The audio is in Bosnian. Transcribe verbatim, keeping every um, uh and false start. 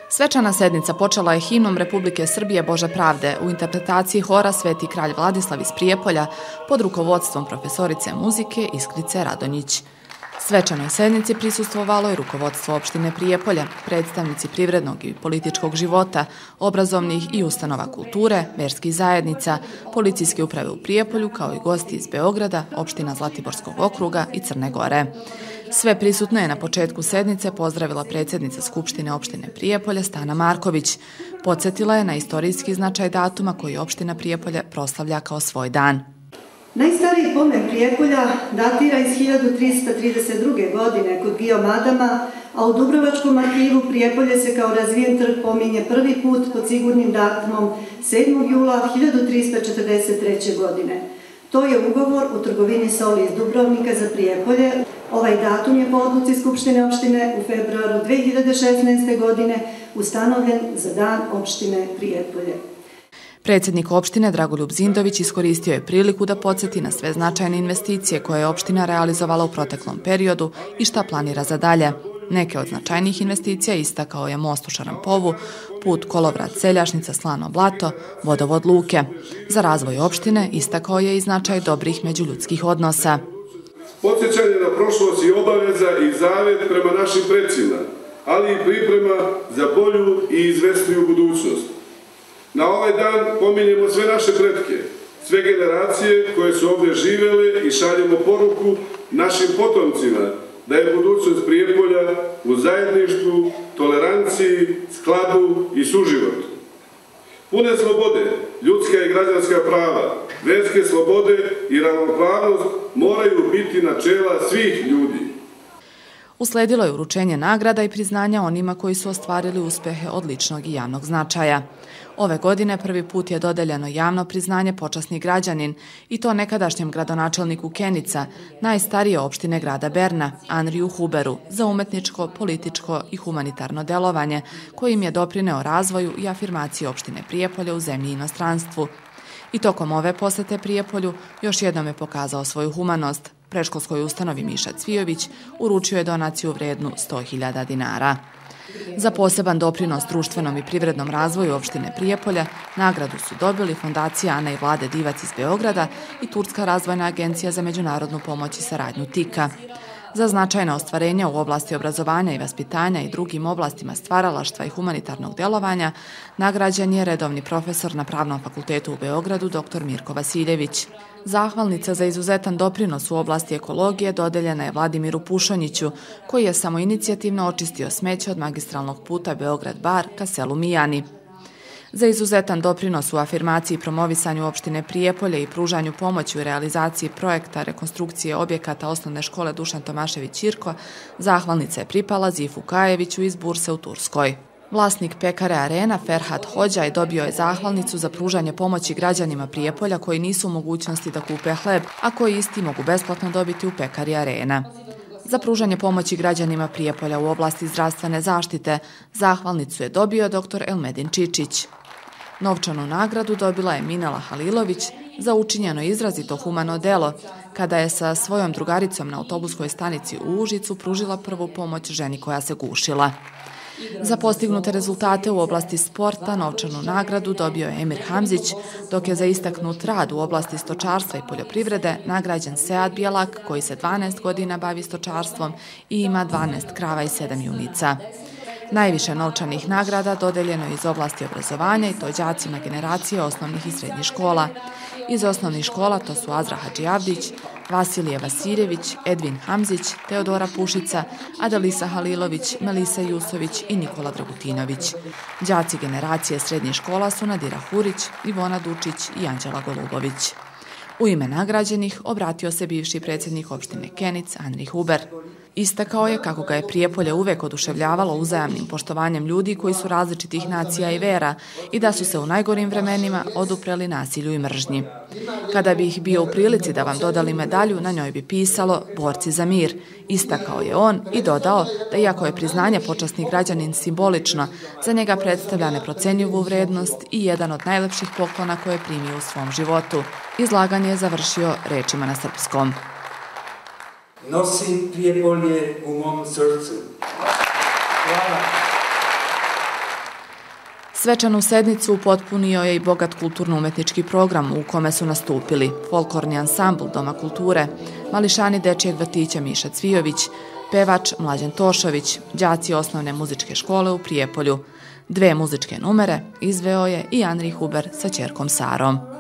Svečana sednica počela je himnom Republike Srbije Bože pravde u interpretaciji hora Sveti kralj Vladislav iz Prijepolja pod rukovodstvom profesorice muzike Iskrice Radonjić. Svečanoj sednici prisustvovalo je rukovodstvo opštine Prijepolja, predstavnici privrednog i političkog života, obrazovnih i ustanova kulture, verskih zajednica, policijske uprave u Prijepolju, kao i gosti iz Beograda, opština Zlatiborskog okruga i Crne Gore. Sve prisutne je na početku sednice pozdravila predsjednica Skupštine opštine Prijepolje Stana Marković. Podsjetila je na istorijski značaj datuma koji opština Prijepolje proslavlja kao svoj dan. Najstariji pomen Prijepolja datira iz hiljadu trista trideset druge. godine kod Giomadama, a u Dubrovačkom arhivu Prijepolje se kao razvijen trg pominje prvi put pod sigurnim datumom sedmog jula hiljadu trista četrdeset treće. godine. To je ugovor o trgovini soli iz Dubrovnika za Prijepolje. Ovaj datum je po odluci Skupštine opštine u februaru dve hiljade šesnaeste. godine ustanovljen za dan opštine Prijepolje. Predsjednik opštine Dragoljub Zindović iskoristio je priliku da podsjeti na sve značajne investicije koje je opština realizovala u proteklom periodu i šta planira za dalje. Neke od značajnih investicija istakao je most u Šarampovu, put Kolovrat-Seljašnica Slano Blato, vodovod Luke. Za razvoj opštine istakao je i značaj dobrih međuljudskih odnosa. Podsjećanje na prošlost i obaveza i zavjet prema našim predsima, ali i priprema za bolju i izvesniju budućnost. Na ovaj dan pominjemo sve naše pretke, sve generacije koje su ovdje živele i šaljemo poruku našim potomcima da je budućnost Prijepolja u zajedništvu, toleranciji, skladu i suživotu. Pune slobode, ljudska i građanska prava, verske slobode i ravnopravnost moraju biti načela svih ljudi. Usledilo je uručenje nagrada i priznanja onima koji su ostvarili uspehe od ličnog i javnog značaja. Ove godine prvi put je dodeljeno javno priznanje počasni građanin i to nekadašnjem gradonačelniku Kenica, najstarije opštine grada Berna, Andriju Huberu, za umetničko, političko i humanitarno delovanje, kojim je doprineo razvoju i afirmaciji opštine Prijepolje u zemlji i inostranstvu. I tokom ove posete Prijepolju još jednom je pokazao svoju humanost. Predškolskoj ustanovi Miša Cvijović uručio je donaciju vrednu sto hiljada dinara. Za poseban doprinos društvenom i privrednom razvoju opštine Prijepolja nagradu su dobili Fondacija Ana i Vlade Divac iz Beograda i Turska razvojna agencija za međunarodnu pomoć i saradnju TIKA. Za značajna ostvarenja u oblasti obrazovanja i vaspitanja i drugim oblastima stvaralaštva i humanitarnog delovanja nagrađen je redovni profesor na Pravnom fakultetu u Beogradu dr Mirko Vasiljević. Zahvalnica za izuzetan doprinos u oblasti ekologije dodeljena je Vladimiru Pušonjiću, koji je samoinicijativno očistio smeće od magistralnog puta Beograd-Bar ka selu Mijani. Za izuzetan doprinos u afirmaciji i promovisanju opštine Prijepolje i pružanju pomoći u realizaciji projekta rekonstrukcije objekata osnovne škole Dušan Tomašević Ćirko, zahvalnica je pripala Zifu Kajeviću iz Burse u Turskoj. Vlasnik pekare Arena, Ferhat Hođaj, dobio je zahvalnicu za pružanje pomoći građanima Prijepolja koji nisu u mogućnosti da kupe hleb, a koji isti mogu besplatno dobiti u pekari Arena. Za pružanje pomoći građanima Prijepolja u oblasti zdravstvene zaštite, zahvalnicu je dobio dr Elmedin Čičić. Novčanu nagradu dobila je Minela Halilović za učinjeno izrazito humano delo, kada je sa svojom drugaricom na autobuskoj stanici u Užicu pružila prvu pomoć ženi koja se gušila. Za postignute rezultate u oblasti sporta novčanu nagradu dobio je Emir Hamzić, dok je za istaknut rad u oblasti stočarstva i poljoprivrede nagrađen Sead Bjelak, koji se dvanaest godina bavi stočarstvom i ima dvanaest krava i sedam junica. Najviše novčanih nagrada dodeljeno je iz oblasti obrazovanja i to đacima generacije osnovnih i srednjih škola. Iz osnovnih škola to su Azra Hadžijavdić, Vasilije Vasiljević, Edvin Hamzić, Teodora Pušica, Adelisa Halilović, Melisa Jusović i Nikola Dragutinović. Đaci generacije srednjih škola su Nadira Hurić, Ivona Dučić i Anđela Golubović. U ime nagrađenih obratio se bivši predsjednik opštine Kenic, Andrij Huber. Istakao je kako ga je Prijepolje uvek oduševljavalo uzajamnim poštovanjem ljudi koji su različitih nacija i vera i da su se u najgorim vremenima odupreli nasilju i mržnji. Kada bi ih bio u prilici da vam dodali medalju, na njoj bi pisalo Borci za mir. Istakao je on i dodao da iako je priznanje počasni građanin simbolično, za njega predstavlja neprocenjivu vrednost i jedan od najlepših poklona koje je primio u svom životu. Izlaganje je završio rečima na srpskom. Nosim Prijepolje u mom srcu. Hvala. Svečanu sednicu upotpunio je i bogat kulturno-umetnički program u kome su nastupili folklorni ansambl Doma kulture, mališani dečijeg vrtića Miša Cvijović, pevač Mlađan Tošović, đaci osnovne muzičke škole u Prijepolju. Dve muzičke numere izveo je i Andrij Huber sa ćerkom Sarom.